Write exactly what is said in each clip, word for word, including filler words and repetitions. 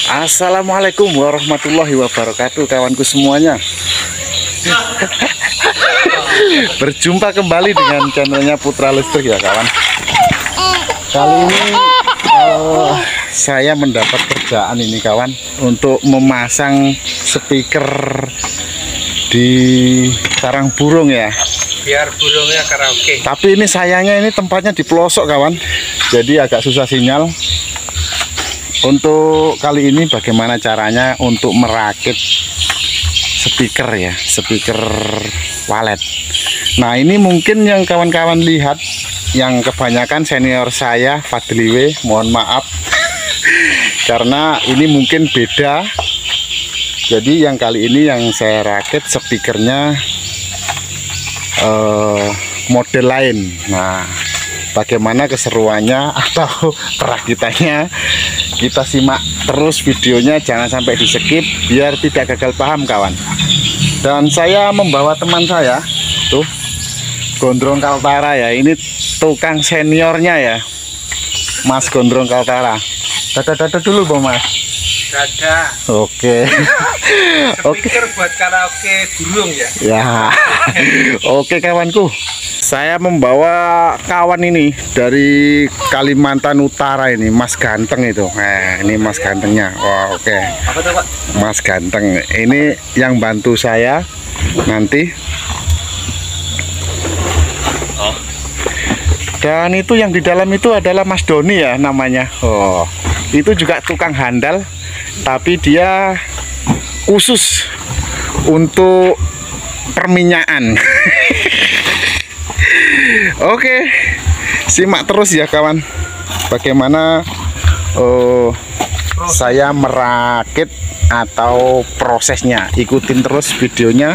Assalamualaikum warahmatullahi wabarakatuh, kawanku semuanya. Berjumpa kembali dengan channelnya Putra Listrik ya kawan. Kali ini uh, saya mendapat kerjaan ini kawan, untuk memasang speaker di sarang burung ya, biar burungnya karaoke. Tapi ini sayangnya ini tempatnya di pelosok kawan, jadi agak susah sinyal. Untuk kali ini bagaimana caranya untuk merakit speaker ya, speaker walet. Nah ini mungkin yang kawan-kawan lihat, yang kebanyakan senior saya Fadliwe, mohon maaf karena ini mungkin beda. Jadi yang kali ini yang saya rakit speakernya uh, model lain. Nah bagaimana keseruannya atau perakitannya, kita simak terus videonya, jangan sampai di skip biar tidak gagal paham kawan. Dan saya membawa teman saya tuh, Gondrong Kaltara ya, ini tukang seniornya ya, Mas Gondrong Kaltara. Dada-dada dulu Bang Mas. Dada. Oke. Oke. Speaker buat karaoke burung ya. Ya. Oke kawanku, saya membawa kawan ini dari Kalimantan Utara ini, Mas Ganteng itu. Nah, ini Mas Gantengnya. Wah, oke. Okay. Apa tuh, Pak? Mas Ganteng. Ini yang bantu saya nanti. Oh. Dan itu yang di dalam itu adalah Mas Doni ya namanya. Oh. Itu juga tukang handal, tapi dia khusus untuk perminyakan. Oke, simak terus ya kawan, bagaimana uh, saya merakit atau prosesnya. Ikutin terus videonya,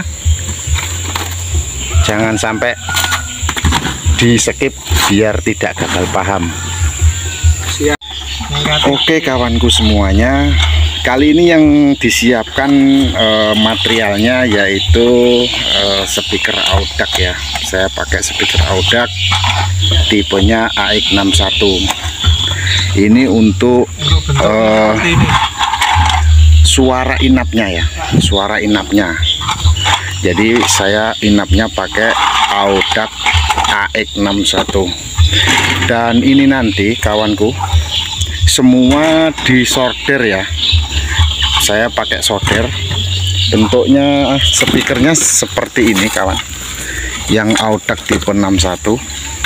jangan sampai di skip biar tidak gagal paham. Siap. Oke kawanku semuanya, kali ini yang disiapkan uh, materialnya yaitu uh, speaker Audac ya. Saya pakai speaker Audac tipenya A X enam satu. Ini untuk, untuk uh, ini. suara inapnya ya, suara inapnya. Jadi saya inapnya pakai Audac A X enam satu. Dan ini nanti kawanku semua disorder ya, saya pakai solder. Bentuknya speakernya seperti ini kawan, yang Audac tipe enam satu.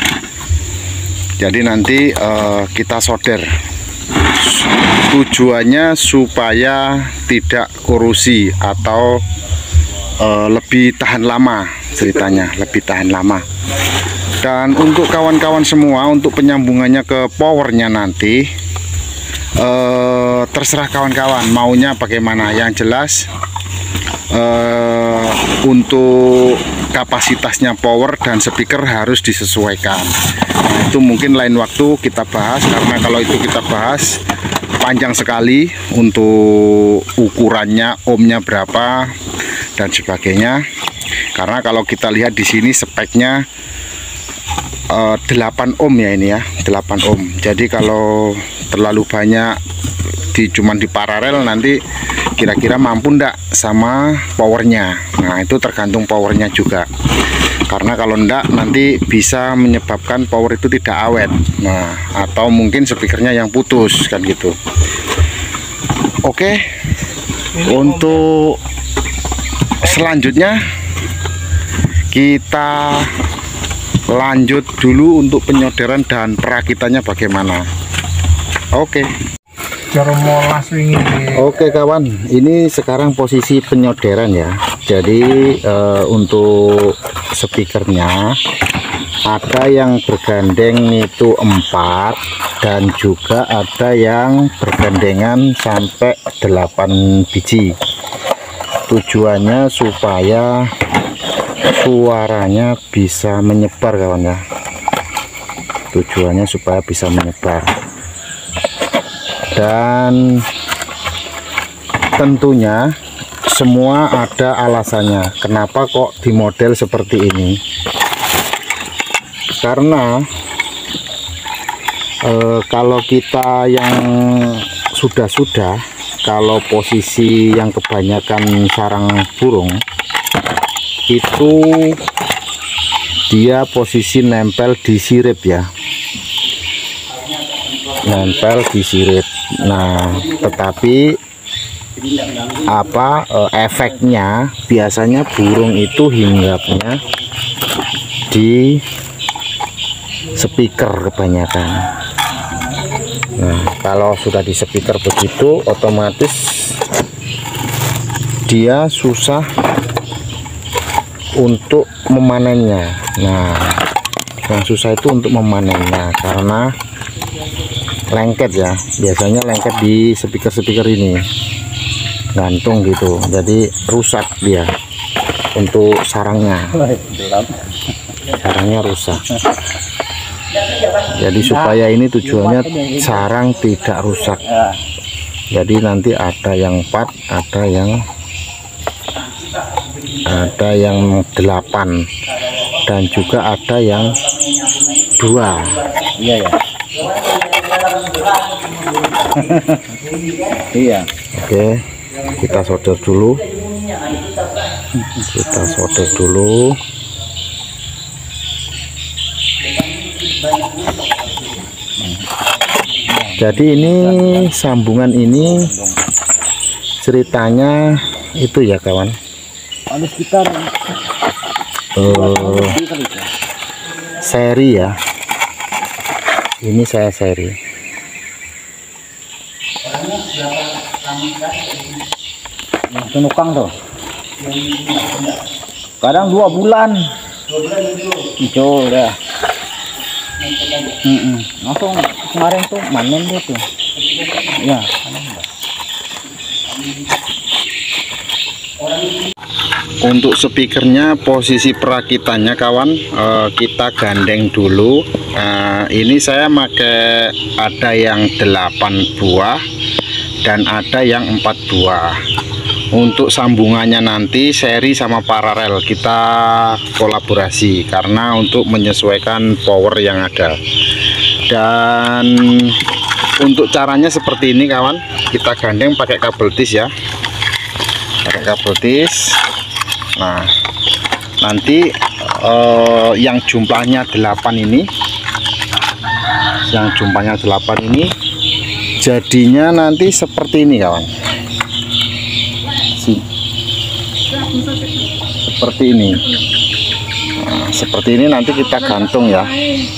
Jadi nanti uh, kita solder, tujuannya supaya tidak korosi atau uh, lebih tahan lama, ceritanya lebih tahan lama. Dan untuk kawan-kawan semua, untuk penyambungannya ke powernya nanti Uh, terserah kawan-kawan maunya bagaimana. Yang jelas uh, untuk kapasitasnya power dan speaker harus disesuaikan. Nah, itu mungkin lain waktu kita bahas, karena kalau itu kita bahas panjang sekali untuk ukurannya, ohmnya berapa dan sebagainya. Karena kalau kita lihat di sini speknya uh, delapan ohm ya, ini ya delapan ohm. Jadi kalau terlalu banyak di cuman di paralel, nanti kira-kira mampu ndak sama powernya. Nah itu tergantung powernya juga, karena kalau ndak nanti bisa menyebabkan power itu tidak awet. Nah atau mungkin speakernya yang putus kan gitu. Oke, untuk selanjutnya kita lanjut dulu untuk penyolderan dan perakitannya bagaimana. Oke. Cara molas ini. Oke kawan, ini sekarang posisi penyolderan ya. Jadi uh, untuk speakernya ada yang bergandeng itu empat, dan juga ada yang bergandengan sampai delapan biji. Tujuannya supaya suaranya bisa menyebar kawan ya. Tujuannya supaya bisa menyebar. Dan tentunya semua ada alasannya kenapa kok di model seperti ini. Karena e, kalau kita yang sudah-sudah kalau posisi yang kebanyakan sarang burung itu dia posisi nempel di sirip ya, nempel di sirip. Nah tetapi apa efeknya biasanya burung itu hinggapnya di speaker kebanyakan. Nah kalau sudah di speaker begitu otomatis dia susah untuk memanennya. Nah yang susah itu untuk memanennya karena lengket ya, biasanya lengket di speaker-speaker ini, gantung gitu, jadi rusak dia untuk sarangnya, sarangnya rusak. Jadi supaya ini tujuannya sarang tidak rusak, jadi nanti ada yang empat, ada yang ada yang delapan, dan juga ada yang dua. Iya ya. Iya. Oke, kita solder dulu. Kita solder dulu. Jadi ini sambungan ini ceritanya itu ya kawan. Ada sekitar uh, seri ya. Ini saya seri. Yang nukang tuh. Kadang dua bulan. Hijau udah. Mm -mm. Langsung kemarin tuh manen dia tuh. Ya. Untuk speakernya posisi perakitannya kawan, eh, kita gandeng dulu. Eh, ini saya pakai ada yang delapan buah dan ada yang empat buah. Untuk sambungannya nanti seri sama paralel kita kolaborasi karena untuk menyesuaikan power yang ada. Dan untuk caranya seperti ini kawan, kita gandeng pakai kabel tis ya, pakai kabel tis. Nah nanti eh, yang jumlahnya delapan ini, yang jumlahnya delapan ini jadinya nanti seperti ini kawan, seperti ini. Nah, seperti ini nanti kita gantung ya,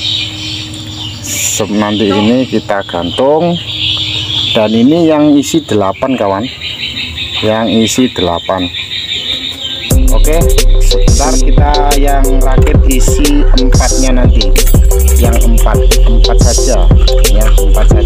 nanti ini kita gantung. Dan ini yang isi delapan kawan, yang isi delapan. Oke, sebentar kita yang rakit isi empatnya nanti, yang empat empat saja ya, empat saja.